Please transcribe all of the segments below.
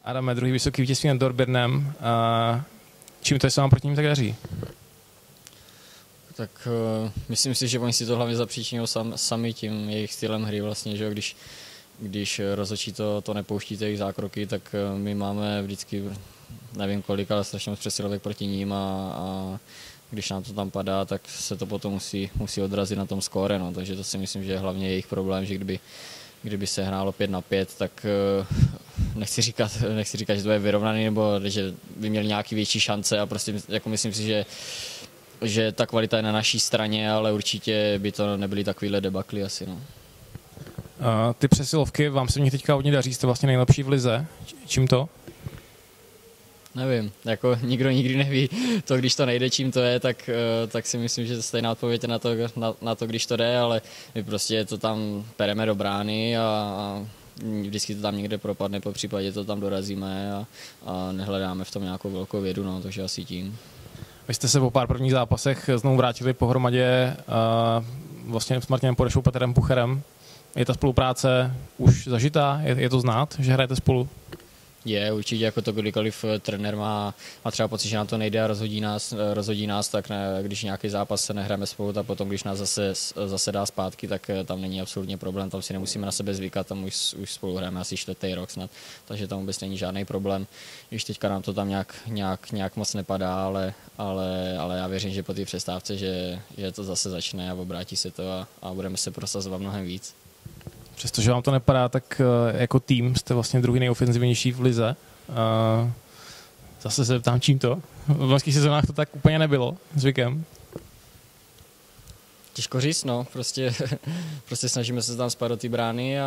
Adame, druhý vysoký vítězství nad Dortbernem. Čím to se vám proti ním tak daří? Tak myslím si, že oni si to hlavně zapříčinují sami tím jejich stylem hry vlastně, že když rozhodčí to nepouští jejich zákroky, tak my máme vždycky, nevím kolik, ale strašně moc přesilovek proti ním a když nám to tam padá, tak se to potom musí odrazit na tom skóre, no. Takže to si myslím, že je hlavně jejich problém, že kdyby se hrálo 5-5, tak nechci říkat, že to je vyrovnaný nebo že by měli nějaký větší šance a prostě jako myslím si, že ta kvalita je na naší straně, ale určitě by to nebyly takovýhle debakly asi. No. Ty přesilovky, vám se v nich teďka hodně daří, jste vlastně nejlepší v lize. Čím to? Nevím, jako nikdo nikdy neví. To, když to nejde, čím to je, tak si myslím, že stejná odpověď je na to, když to jde, ale my prostě to tam pereme do brány a vždycky to tam někde propadne, po případě to tam dorazíme a nehledáme v tom nějakou velkou vědu, no, takže asi tím. Vy jste se po pár prvních zápasech znovu vrátili pohromadě vlastně s Martinem Podešou, Petrem Pucherem. Je ta spolupráce už zažitá? Je to znát, že hrajete spolu? Je určitě, jako to kdykoliv trenér má třeba pocit, že nám to nejde a rozhodí nás, tak ne, když nějaký zápas se nehráme spolu a potom, když nás zase dá zpátky, tak tam není absolutně problém, tam si nemusíme na sebe zvykat, tam už spolu hrajeme asi 4. rok snad, takže tam vůbec není žádný problém. Když teďka nám to tam nějak moc nepadá, ale já věřím, že po té přestávce, že to zase začne a obrátí se to a budeme se prosazovat mnohem víc. Přestože vám to nepadá, tak jako tým jste vlastně druhý nejofenzivnější v lize. Zase se ptám, čím to? V loňských sezónách to tak úplně nebylo zvykem. Těžko říct, no. Prostě snažíme se tam spát do té brány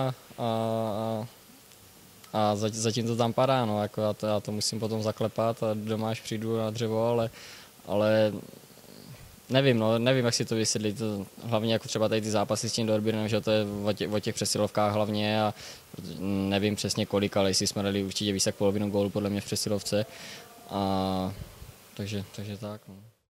a zatím to tam padá, no. Jako já to musím potom zaklepat a doma až přijdu na dřevo, ale nevím, jak si to vysvětlit. Hlavně jako třeba tady ty zápasy s tím Dortbernem, že to je o těch přesilovkách hlavně a nevím přesně kolik, ale jestli jsme dali určitě víc jak polovinu gólu podle mě v přesilovce. Takže tak. No.